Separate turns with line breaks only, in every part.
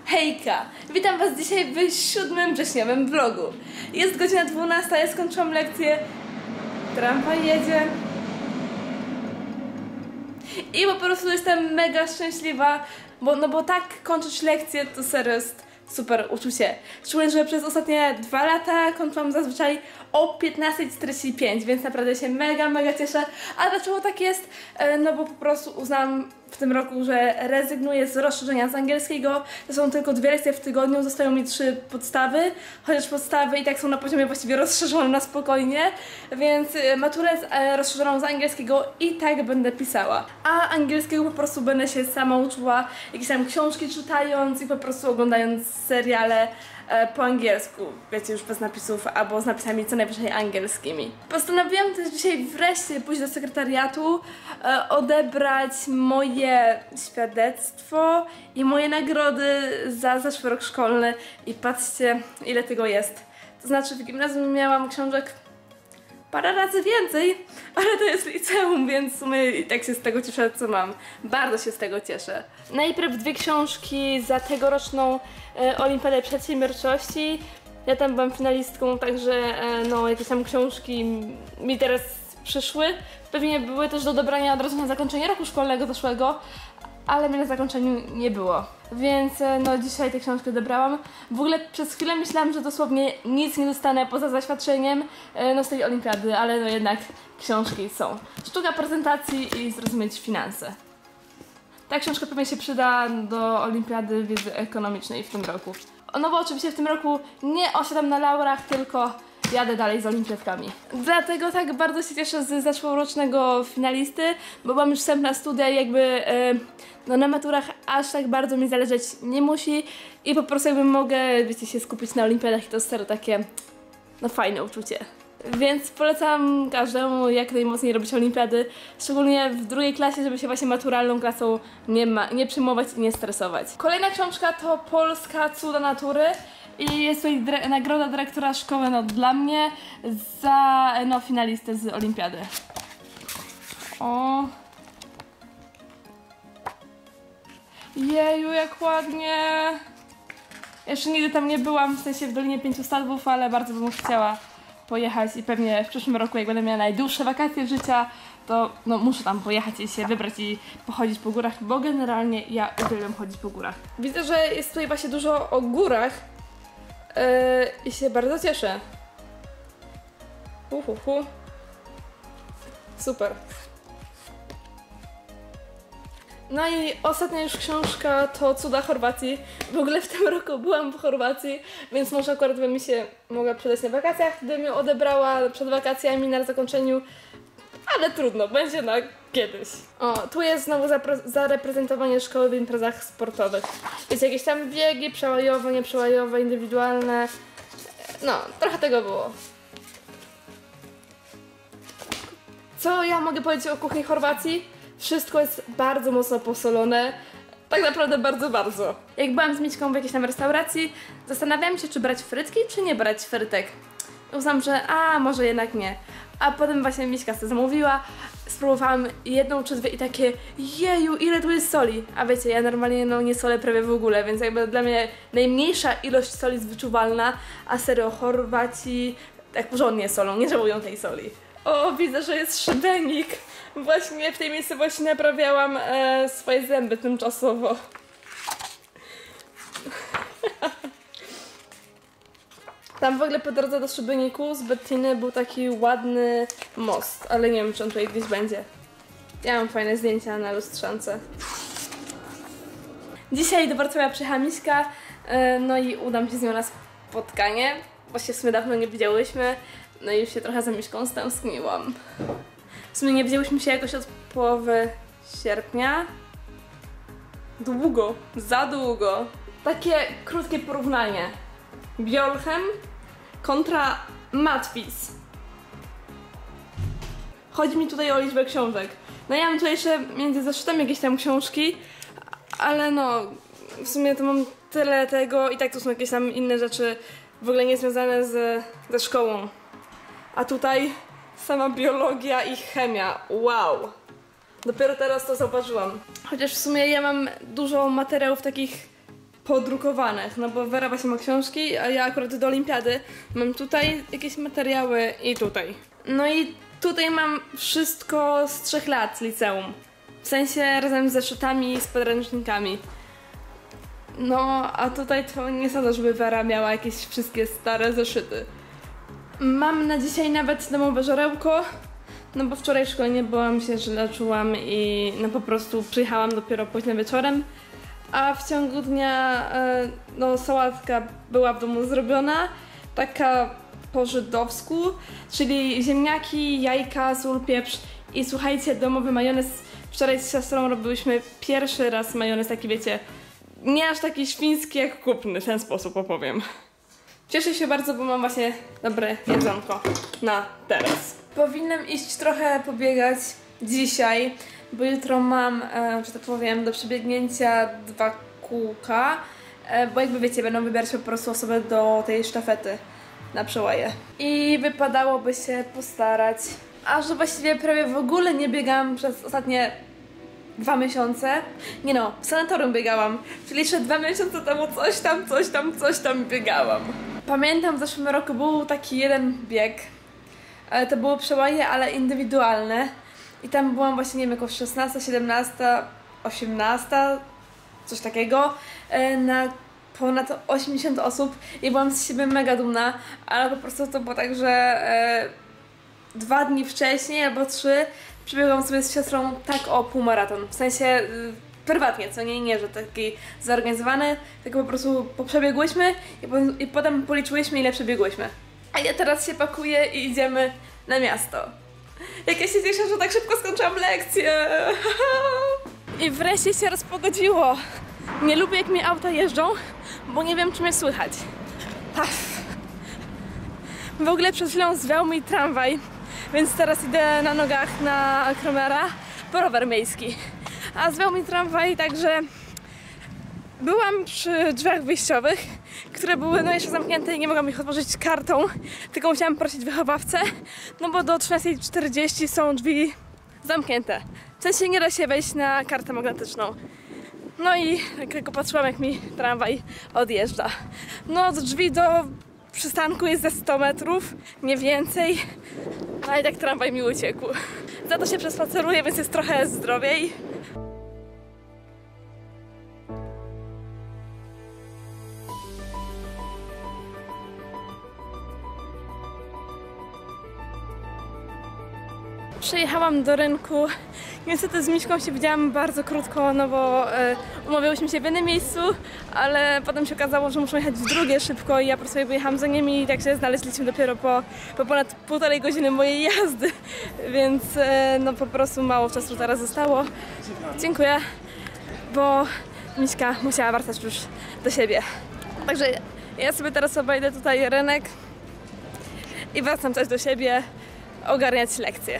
Hejka! Witam Was dzisiaj w 7. wrześniowym vlogu. Jest godzina 12, ja skończyłam lekcję. Tramwaj jedzie. I po prostu jestem mega szczęśliwa, bo tak kończyć lekcję to serio jest super uczucie. Szczególnie, że przez ostatnie 2 lata kończyłam zazwyczaj o 15:45, więc naprawdę się mega cieszę. A dlaczego tak jest? No bo po prostu uznałam w tym roku, że rezygnuję z rozszerzenia z angielskiego. To są tylko 2 lekcje w tygodniu, zostają mi 3 podstawy, chociaż podstawy i tak są na poziomie właściwie rozszerzonym na spokojnie, więc maturę rozszerzoną z angielskiego i tak będę pisała. A angielskiego po prostu będę się sama uczyła, jakieś tam książki czytając i po prostu oglądając seriale po angielsku, wiecie, już bez napisów albo z napisami co najwyżej angielskimi. Postanowiłam też dzisiaj wreszcie pójść do sekretariatu, odebrać moje świadectwo i moje nagrody za zeszły rok szkolny i patrzcie, ile tego jest. To znaczy w gimnazjum miałam książek parę razy więcej, ale to jest liceum, więc w sumie i tak się z tego cieszę, co mam. Bardzo się z tego cieszę. Najpierw 2 książki za tegoroczną Olimpiadę Przedsiębiorczości. Ja tam byłam finalistką, także no jakieś tam książki mi teraz przyszły. Pewnie były też do dobrania od razu na zakończenie roku szkolnego zeszłego, ale mnie na zakończeniu nie było. Więc no dzisiaj tę książkę odebrałam. W ogóle przez chwilę myślałam, że dosłownie nic nie dostanę poza zaświadczeniem no z tej olimpiady, ale no jednak książki są. Sztuka prezentacji i zrozumieć finanse. Ta książka pewnie się przyda do olimpiady wiedzy ekonomicznej w tym roku. No bo oczywiście w tym roku nie osiadam na laurach, tylko jadę dalej z olimpiadkami. Dlatego tak bardzo się cieszę z zeszłorocznego finalisty, bo mam już wstęp na studia i jakby no na maturach aż tak bardzo mi zależeć nie musi i po prostu jakby mogę, wiecie, się skupić na olimpiadach i to jest serio takie no fajne uczucie. Więc polecam każdemu jak najmocniej robić olimpiady, szczególnie w 2. klasie, żeby się właśnie maturalną klasą nie przejmować i nie stresować. Kolejna książka to Polska Cuda Natury. I jest to nagroda dyrektora szkoły no, dla mnie za no, finalistę z olimpiady. O! Jeju, jak ładnie! Jeszcze nigdy tam nie byłam, w sensie w Dolinie 5 Stawów, ale bardzo bym chciała pojechać i pewnie w przyszłym roku, jak będę miała najdłuższe wakacje życia, to no, muszę tam pojechać i się wybrać i pochodzić po górach, bo generalnie ja uwielbiam chodzić po górach. Widzę, że jest tutaj właśnie dużo o górach. I się bardzo cieszę. Super. No i ostatnia już książka to Cuda Chorwacji. W ogóle w tym roku byłam w Chorwacji, więc może akurat by mi się mogła przydać na wakacjach, gdybym ją odebrała przed wakacjami na zakończeniu. Ale trudno, będzie na kiedyś. O, tu jest znowu zareprezentowanie szkoły w imprezach sportowych. Jest jakieś tam biegi, przełajowe, nieprzełajowe, indywidualne. No, trochę tego było. Co ja mogę powiedzieć o kuchni Chorwacji? Wszystko jest bardzo mocno posolone. Tak naprawdę bardzo. Jak byłam z Mićką w jakiejś tam restauracji, zastanawiałam się, czy brać frytki, czy nie brać frytek. Uznałam, że może jednak nie. A potem właśnie Miśka sobie zamówiła, spróbowałam 1 czy 2 i takie jeju, ile tu jest soli. A wiecie, ja normalnie no, nie solę prawie w ogóle, więc jakby dla mnie najmniejsza ilość soli jest wyczuwalna, a serio Chorwaci tak porządnie solą, nie żałują tej soli. O, widzę, że jest szybenik. Właśnie w tej miejscowości naprawiałam swoje zęby tymczasowo. Tam w ogóle po drodze do Szybeniku z Bettiny był taki ładny most, ale nie wiem, czy on tutaj gdzieś będzie. Ja mam fajne zdjęcia na lustrzance. Dzisiaj do Wrocławia przyjechała Miśka, no i udam się z nią na spotkanie, bo się w sumie dawno nie widziałyśmy, no i już się trochę za Miśką stęskniłam. W sumie nie widziałyśmy się jakoś od połowy sierpnia. Długo, za długo. Takie krótkie porównanie. Bjorchem kontra Matwis. Chodzi mi tutaj o liczbę książek. No ja mam tutaj jeszcze między zeszytami jakieś tam książki, ale no w sumie to mam tyle tego i tak to są jakieś tam inne rzeczy w ogóle nie związane ze szkołą. A tutaj sama biologia i chemia. Wow! Dopiero teraz to zauważyłam. Chociaż w sumie ja mam dużo materiałów takich podrukowanych, no bo Wera właśnie ma książki, a ja akurat do olimpiady mam tutaj jakieś materiały i tutaj. No i tutaj mam wszystko z 3 lat z liceum. W sensie razem z zeszytami, z podręcznikami. No, a tutaj to nie sądzę, żeby Wera miała jakieś wszystkie stare zeszyty. Mam na dzisiaj nawet domowe żarełko, no bo wczoraj w szkole nie byłam, się źle czułam i no po prostu przyjechałam dopiero późno wieczorem. A w ciągu dnia no sałatka była w domu zrobiona, taka po żydowsku, czyli ziemniaki, jajka, sól, pieprz i słuchajcie, domowy majonez. Wczoraj z siostrą robiłyśmy pierwszy raz majonez, taki wiecie, nie aż taki świński jak kupny, w ten sposób opowiem. Cieszę się bardzo, bo mam właśnie dobre jedzonko na teraz. Powinnam iść trochę pobiegać dzisiaj, bo jutro mam, że tak powiem, do przebiegnięcia 2 kółka, bo jakby wiecie, będą wybierać po prostu osobę do tej sztafety na przełaje. I wypadałoby się postarać, a że właściwie prawie w ogóle nie biegałam przez ostatnie 2 miesiące. Nie no, w sanatorium biegałam, czyli jeszcze 2 miesiące temu coś tam biegałam. Pamiętam, w zeszłym roku był taki jeden bieg, ale to było przełaje, ale indywidualne. I tam byłam właśnie, nie wiem, jako 16, 17, 18, coś takiego, na ponad 80 osób i byłam z siebie mega dumna, ale po prostu to było tak, że 2 dni wcześniej albo 3 przebiegłam sobie z siostrą tak o półmaraton, w sensie prywatnie, co nie, że taki zorganizowany, tylko po prostu przebiegłyśmy i potem policzyłyśmy, ile przebiegłyśmy. A ja teraz się pakuję i idziemy na miasto. Jak ja się cieszę, że tak szybko skończyłam lekcję. I wreszcie się rozpogodziło. Nie lubię, jak mi auta jeżdżą, bo nie wiem, czy mnie słychać. W ogóle przed chwilą zwiał mi tramwaj, więc teraz idę na nogach na Kromera po rower miejski. A zwiał mi tramwaj, także byłam przy drzwiach wyjściowych, które były no jeszcze zamknięte i nie mogłam ich otworzyć kartą, tylko musiałam prosić wychowawcę, no bo do 13:40 są drzwi zamknięte. W sensie nie da się wejść na kartę magnetyczną. No i tylko patrzyłam, jak mi tramwaj odjeżdża. No od drzwi do przystanku jest ze 100 metrów, nie więcej, a i tak tramwaj mi uciekł. Za to się przespaceruję, więc jest trochę zdrowiej. Przyjechałam do rynku. Niestety z Miśką się widziałam bardzo krótko, no bo umawiałyśmy się w jednym miejscu, ale potem się okazało, że muszą jechać w drugie szybko i ja po prostu pojechałam za nimi i tak się znaleźliśmy dopiero po ponad 1,5 godziny mojej jazdy, więc no po prostu mało czasu teraz zostało. Dziękuję, bo Miśka musiała wracać już do siebie. Także ja sobie teraz obejdę tutaj rynek i wracam też do siebie ogarniać lekcje.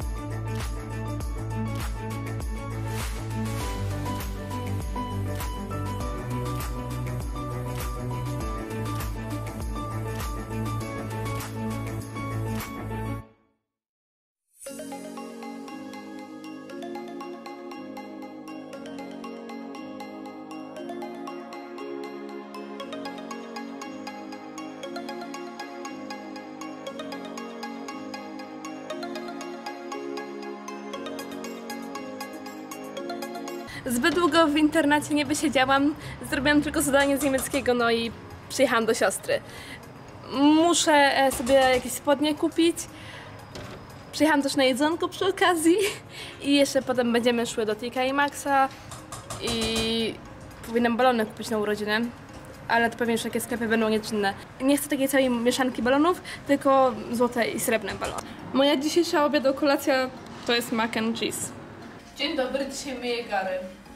Zbyt długo w internacie nie wysiedziałam, zrobiłam tylko zadanie z niemieckiego, no i przyjechałam do siostry. Muszę sobie jakieś spodnie kupić. Przyjechałam też na jedzonko przy okazji i jeszcze potem będziemy szły do TK Maxa i powinnam balony kupić na urodziny, ale to pewnie już takie sklepy będą nieczynne. Nie chcę takiej całej mieszanki balonów, tylko złote i srebrne balony. Moja dzisiejsza kolacja to jest mac and cheese. Dzień dobry, dzisiaj myję gary.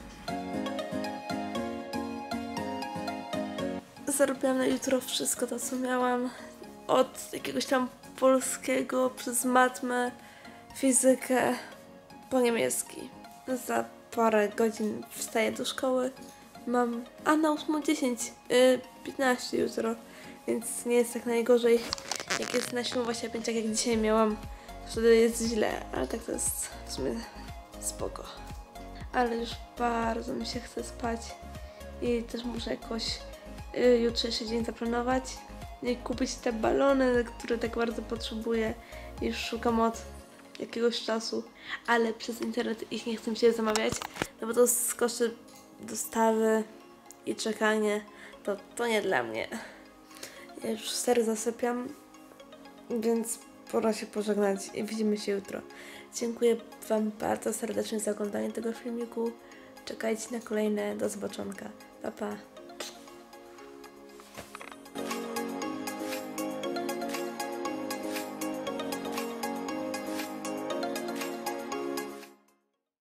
Zarobiłam na jutro wszystko to, co miałam. Od jakiegoś tam polskiego, przez matmę, fizykę, po niemiecki. Za parę godzin wstaję do szkoły. Mam... A na 8:10, 15 jutro, więc nie jest tak najgorzej. Jak jest na 7:25, tak jak dzisiaj miałam, wtedy jest źle, ale tak to jest w sumie spoko. Ale już bardzo mi się chce spać i też muszę jakoś jutrzejszy dzień zaplanować i kupić te balony, które tak bardzo potrzebuję. Już szukam od jakiegoś czasu, ale przez internet ich nie chcę się zamawiać, no bo to z koszty dostawy i czekanie, to nie dla mnie. Ja już serio zasypiam, więc pora się pożegnać i widzimy się jutro. Dziękuję Wam bardzo serdecznie za oglądanie tego filmiku. Czekajcie na kolejne. Do zobaczonka. Pa, pa.